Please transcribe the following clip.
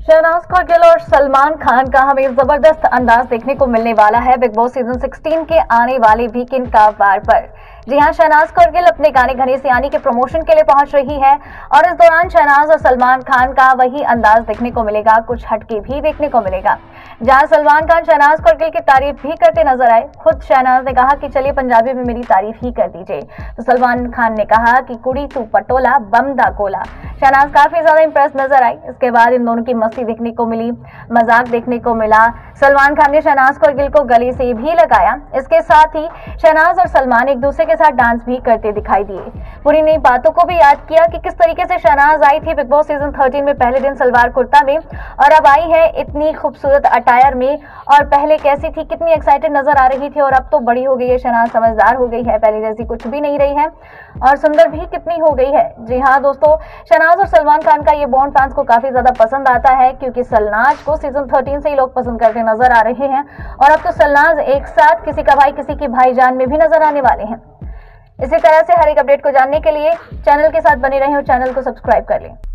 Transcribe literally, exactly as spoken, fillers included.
शहनाज कौरगिल और सलमान खान का हमें जबरदस्त अंदाज देखने को मिलने वाला है बिग बॉस सीजन सोलह के आने वाले वीकेंड का वार पर। जी हां, शहनाज कौरगिल अपने गाने घने सियानी के प्रमोशन के लिए पहुंच रही है और इस दौरान शहनाज और सलमान खान का वही अंदाज देखने को मिलेगा, कुछ हटके भी देखने को मिलेगा। जहां सलमान खान शहनाज कौरगिल की तारीफ भी करते नजर आए। खुद शहनाज ने कहा कि चलिए पंजाबी में मेरी तारीफ ही कर दीजिए, तो सलमान खान ने कहा कि कुड़ी तू पटोला बम दा कोला। शहनाज काफी ज्यादा इंप्रेस नजर आई। इसके बाद इन दोनों की मस्ती देखने को मिली, मजाक देखने को मिला। सलमान खान ने शहनाज कौरगिल को गले से भी लगाया। इसके साथ ही शहनाज और सलमान एक दूसरे के साथ डांस भी करते दिखाई दिए। पूरी नई बातों को भी याद किया कि किस तरीके से शहनाज आई थी बिग बॉस सीजन तेरह में पहले दिन सलवार कुर्ता में और अब आई है इतनी खूबसूरत अटायर में। और पहले कैसी थी, कितनी एक्साइटेड नजर आ रही थी और अब तो बड़ी हो गई है शहनाज, समझदार हो गई है, पहले जैसी कुछ भी नहीं रही है और सुंदर भी कितनी हो गई है। जी हाँ दोस्तों, शहनाज और सलमान खान का ये बॉन्ड फैंस को काफी ज्यादा पसंद आता है क्योंकि सलनाज को सीजन तेरह से ही लोग पसंद करते नजर आ रहे हैं और अब तो सलनाज एक साथ किसी का भाई किसी की भाईजान में भी नजर आने वाले हैं। इसी तरह से हर एक अपडेट को जानने के लिए चैनल के साथ बने रहें और चैनल को सब्सक्राइब कर लें।